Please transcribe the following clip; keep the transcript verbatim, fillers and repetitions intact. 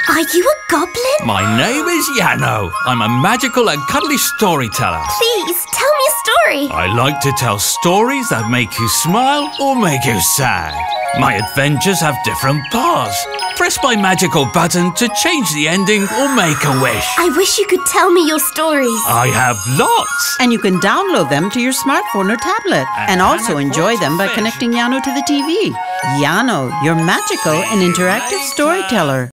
Are you a goblin? My name is Yano. I'm a magical and cuddly storyteller. Please, tell me a story. I like to tell stories that make you smile or make you sad. My adventures have different paths. Press my magical button to change the ending or make a wish. I wish you could tell me your stories. I have lots. And you can download them to your smartphone or tablet. And, And also Hannah enjoy caught them by fish. connecting Yano to the T V. Yano, your magical and interactive storyteller.